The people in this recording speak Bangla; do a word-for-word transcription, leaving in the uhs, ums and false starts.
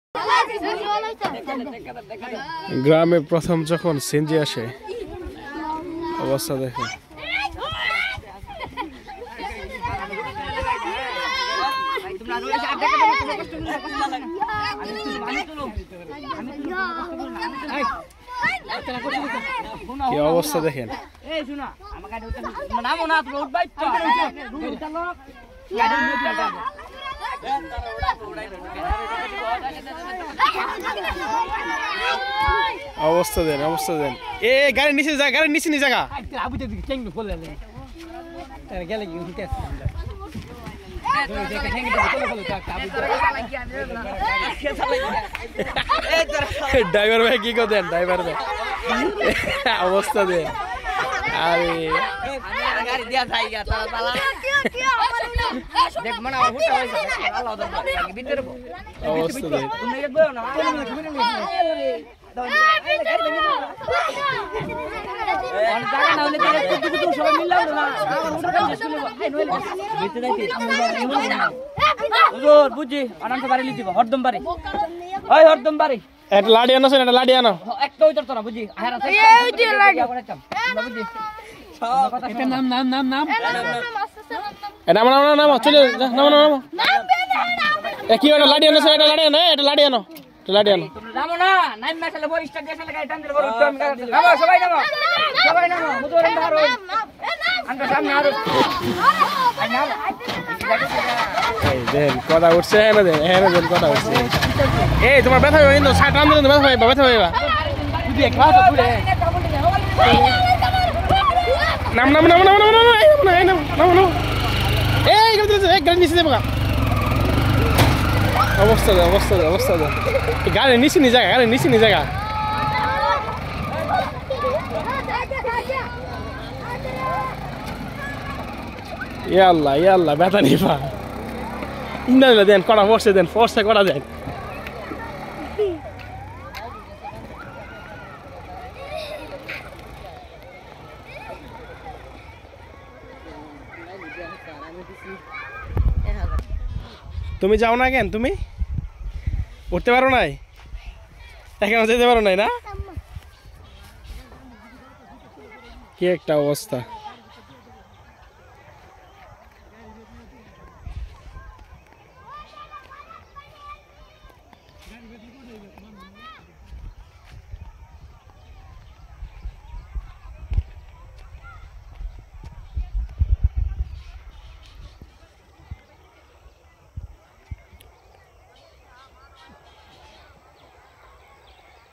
গ্রামে প্রথম যখন সিএনজি আসে অবস্থা দেখেন। কি অবস্থা দেখেন। অবস্থা দেন অবস্থা দেন। এ গাড়ির নিচে যা, গাড়ির নিচে নিয়ে জায়গা ড্রাইভার ভাই কি করেন? ড্রাইভার ভাই অবস্থা দেন। আরে অবস্থা দেন। বুঝি অনন্ত বাড়ি লিখি হরদম বাড়ি ওই হরদম বাড়ি একটা লাড়ি আনো সেটা লাড়ি আনো একটা ওই তো না বুঝি আর আছে এই যে লাড়ি বুঝি এটা নাম নাম নাম নাম এ নাম নাম নাম চলে নাম নাম এ কি ওটা লাড়ি আনো সেটা লাড়ি আনো এটা লাড়ি আনো এটা লাড়ি আনো নামো না নাম মেশালে বই স্টার্ট দেশালে গাড়ি টান দিলে বড় উঠতে আমি নামো সবাই নামো সবাই নামো মুদরে ধরো আঙ্কা সামনে আরো আই নাম এই দেন কথা উঠছে এনে দেন এনে দেন কথা উঠছে। এই তোমার ব্যথা হবে কিন্তু সাইড টান দিলে ব্যথা হবে ব্যথা হবে তুই এক ক্লাস ঘুরে নাম নাম নাম নাম নাম নাম এই নাম নাম নাম এই গাড়ি দিছে এক গাড়ি নিচে যাবো। অবস্থা দে অবস্থা দে অবস্থা দে গাড়ি নিচে নিয়ে জায়গা গাড়ি নিচে নিয়ে জায়গা ইয়া আল্লাহ ইয়া আল্লাহ ব্যথা নিবা ইন্দা দেন কড়া ফোর্সে দেন ফোর্সে কড়া দেন। তুমি যাও না কেন? তুমি উঠতে পারো নাই? এখানে যেতে পারো নাই না? কি একটা অবস্থা।